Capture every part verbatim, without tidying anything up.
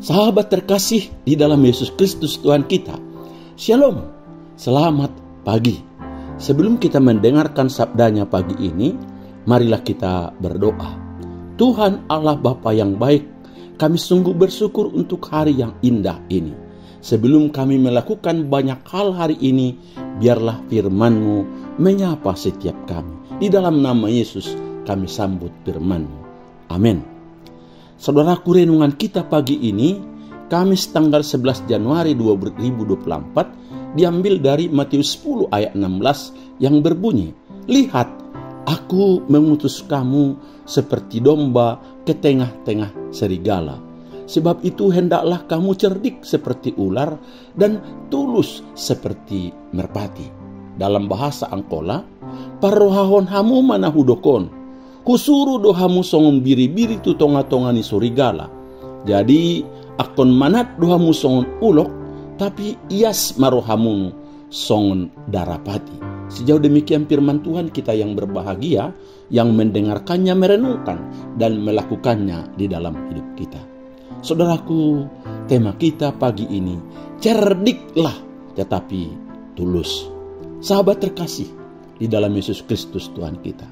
Sahabat terkasih di dalam Yesus Kristus Tuhan kita, Shalom, selamat pagi. Sebelum kita mendengarkan sabdanya pagi ini, marilah kita berdoa. Tuhan Allah Bapa yang baik, kami sungguh bersyukur untuk hari yang indah ini. Sebelum kami melakukan banyak hal hari ini, biarlah firman-Mu menyapa setiap kami. Di dalam nama Yesus kami sambut firman-Mu. Amin. Saudaraku, renungan kita pagi ini, Kamis tanggal sebelas Januari dua ribu dua puluh empat, diambil dari Matius sepuluh ayat enam belas yang berbunyi, "Lihat, aku mengutus kamu seperti domba ke tengah-tengah serigala. Sebab itu hendaklah kamu cerdik seperti ular dan tulus seperti merpati." Dalam bahasa Angkola, "Parohahon hamu mana hudokon, kusuru dohamu songon biri-biri tu tonga-tongani surigala. Jadi akon manat dohamu songon ulok, tapi ias marohamu songon darapati." Sejauh demikian firman Tuhan kita yang berbahagia, yang mendengarkannya, merenungkan, dan melakukannya di dalam hidup kita. Saudaraku, tema kita pagi ini, cerdiklah tetapi tulus. Sahabat terkasih di dalam Yesus Kristus Tuhan kita,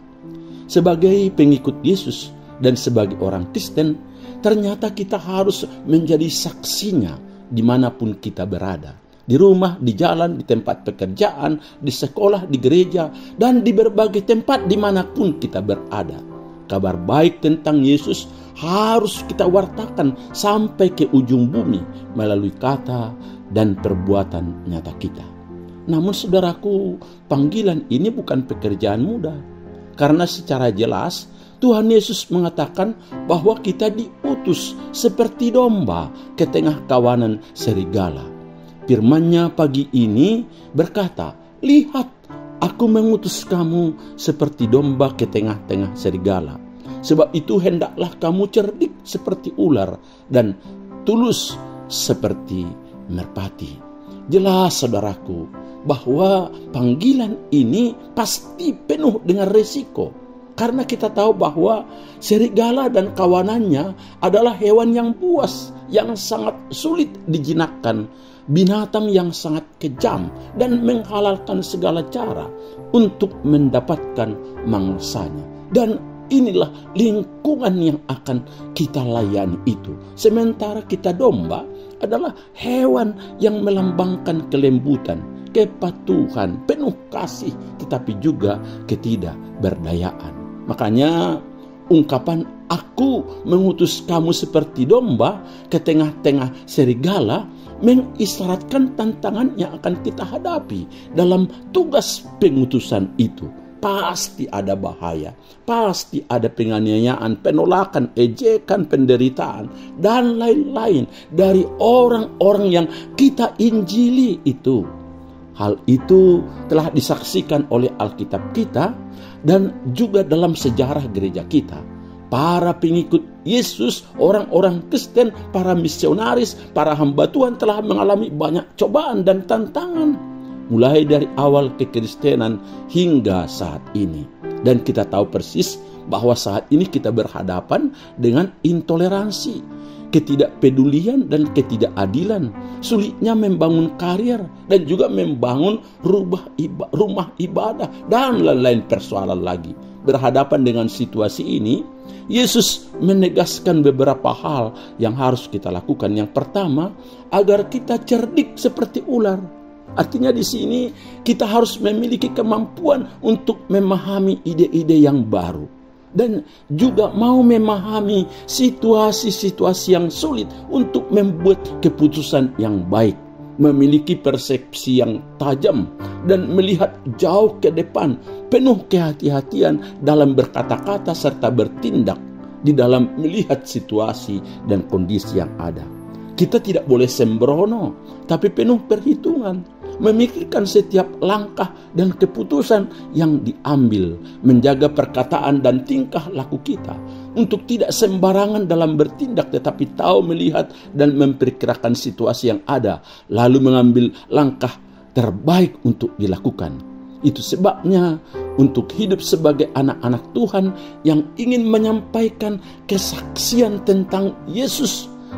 sebagai pengikut Yesus dan sebagai orang Kristen, ternyata kita harus menjadi saksinya dimanapun kita berada. Di rumah, di jalan, di tempat pekerjaan, di sekolah, di gereja, dan di berbagai tempat dimanapun kita berada. Kabar baik tentang Yesus harus kita wartakan sampai ke ujung bumi melalui kata dan perbuatan nyata kita. Namun saudaraku, panggilan ini bukan pekerjaan mudah. Karena secara jelas Tuhan Yesus mengatakan bahwa kita diutus seperti domba ke tengah kawanan serigala. Firman-Nya pagi ini berkata, "Lihat, aku mengutus kamu seperti domba ke tengah-tengah serigala. Sebab itu hendaklah kamu cerdik seperti ular dan tulus seperti merpati." Jelas saudaraku, bahwa panggilan ini pasti penuh dengan resiko. Karena kita tahu bahwa serigala dan kawanannya adalah hewan yang buas, yang sangat sulit dijinakkan, binatang yang sangat kejam dan menghalalkan segala cara untuk mendapatkan mangsanya. Dan inilah lingkungan yang akan kita layani itu. Sementara kita domba adalah hewan yang melambangkan kelembutan, kepatuhan, penuh kasih, tetapi juga ketidakberdayaan. Makanya ungkapan "aku mengutus kamu seperti domba ke tengah-tengah serigala" mengisyaratkan tantangan yang akan kita hadapi dalam tugas pengutusan itu. Pasti ada bahaya, pasti ada penganiayaan, penolakan, ejekan, penderitaan, dan lain-lain dari orang-orang yang kita injili itu. Hal itu telah disaksikan oleh Alkitab kita dan juga dalam sejarah gereja kita. Para pengikut Yesus, orang-orang Kristen, para misionaris, para hamba Tuhan telah mengalami banyak cobaan dan tantangan, mulai dari awal kekristenan hingga saat ini. Dan kita tahu persis bahwa saat ini kita berhadapan dengan intoleransi, ketidakpedulian dan ketidakadilan, sulitnya membangun karier dan juga membangun rumah ibadah, rumah ibadah dan lain-lain persoalan lagi. Berhadapan dengan situasi ini, Yesus menegaskan beberapa hal yang harus kita lakukan. Yang pertama, agar kita cerdik seperti ular. Artinya di sini kita harus memiliki kemampuan untuk memahami ide-ide yang baru. Dan juga mau memahami situasi-situasi yang sulit untuk membuat keputusan yang baik. Memiliki persepsi yang tajam dan melihat jauh ke depan, penuh kehati-hatian dalam berkata-kata serta bertindak di dalam melihat situasi dan kondisi yang ada. Kita tidak boleh sembrono, tapi penuh perhitungan, memikirkan setiap langkah dan keputusan yang diambil, menjaga perkataan dan tingkah laku kita untuk tidak sembarangan dalam bertindak, tetapi tahu melihat dan memperkirakan situasi yang ada, lalu mengambil langkah terbaik untuk dilakukan. Itu sebabnya untuk hidup sebagai anak-anak Tuhan yang ingin menyampaikan kesaksian tentang Yesus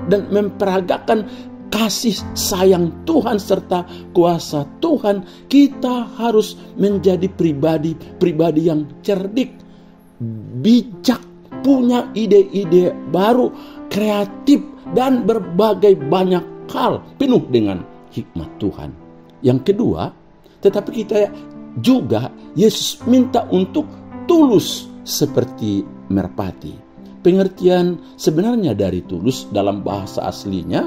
dan memperagakan kasih sayang Tuhan serta kuasa Tuhan, kita harus menjadi pribadi-pribadi yang cerdik, bijak, punya ide-ide baru, kreatif, dan berbagai banyak hal penuh dengan hikmat Tuhan. Yang kedua, tetapi kita juga Yesus minta untuk tulus seperti merpati. Pengertian sebenarnya dari tulus dalam bahasa aslinya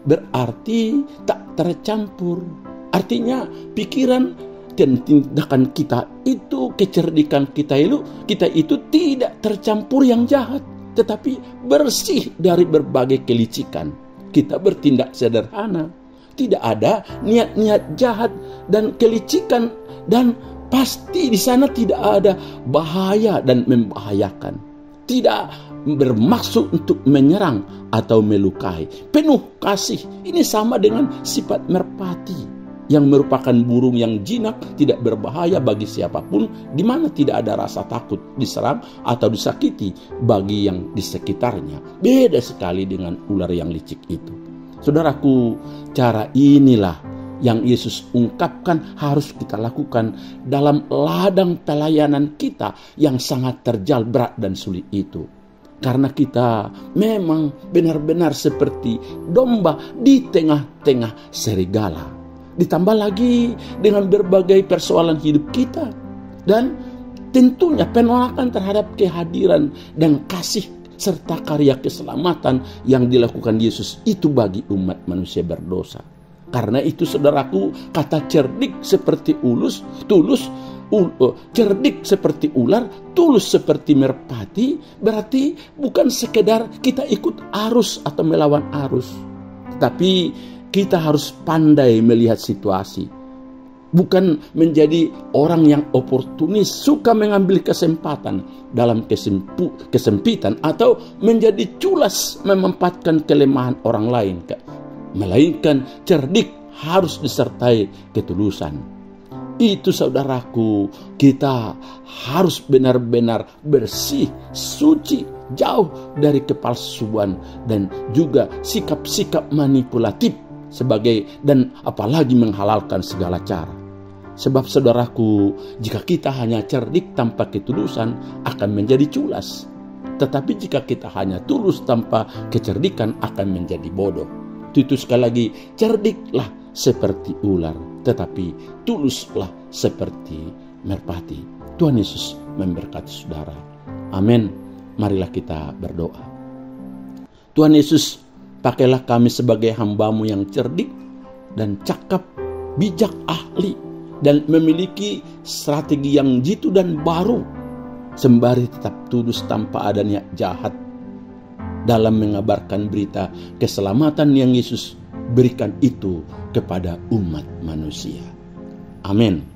berarti tak tercampur. Artinya pikiran dan tindakan kita itu, kecerdikan kita itu, kita itu tidak tercampur yang jahat, tetapi bersih dari berbagai kelicikan. Kita bertindak sederhana, tidak ada niat-niat jahat dan kelicikan, dan pasti di sana tidak ada bahaya dan membahayakan. Tidak bermaksud untuk menyerang atau melukai. Penuh kasih. Ini sama dengan sifat merpati yang merupakan burung yang jinak, tidak berbahaya bagi siapapun, di mana tidak ada rasa takut diserang atau disakiti bagi yang di sekitarnya. Beda sekali dengan ular yang licik itu. Saudaraku, cara inilah yang Yesus ungkapkan harus kita lakukan dalam ladang pelayanan kita yang sangat terjal, berat, dan sulit itu. Karena kita memang benar-benar seperti domba di tengah-tengah serigala. Ditambah lagi dengan berbagai persoalan hidup kita. Dan tentunya penolakan terhadap kehadiran dan kasih serta karya keselamatan yang dilakukan Yesus itu bagi umat manusia berdosa. Karena itu saudaraku, kata cerdik seperti ulus, tulus, ul, uh, cerdik seperti ular, tulus seperti merpati, berarti bukan sekedar kita ikut arus atau melawan arus. Tetapi kita harus pandai melihat situasi. Bukan menjadi orang yang oportunis, suka mengambil kesempatan dalam kesempu, kesempitan, atau menjadi culas memanfaatkan kelemahan orang lain. Melainkan cerdik harus disertai ketulusan. Itu saudaraku, kita harus benar-benar bersih, suci, jauh dari kepalsuan dan juga sikap-sikap manipulatif sebagai dan apalagi menghalalkan segala cara. Sebab saudaraku, jika kita hanya cerdik tanpa ketulusan akan menjadi culas. Tetapi jika kita hanya tulus tanpa kecerdikan akan menjadi bodoh. Itu sekali lagi, cerdiklah seperti ular, tetapi tuluslah seperti merpati. Tuhan Yesus memberkati saudara. Amin. Marilah kita berdoa. Tuhan Yesus, pakailah kami sebagai hamba-Mu yang cerdik dan cakap, bijak, ahli, dan memiliki strategi yang jitu dan baru, sembari tetap tulus tanpa ada niat jahat dalam mengabarkan berita keselamatan yang Yesus berikan itu kepada umat manusia. Amin.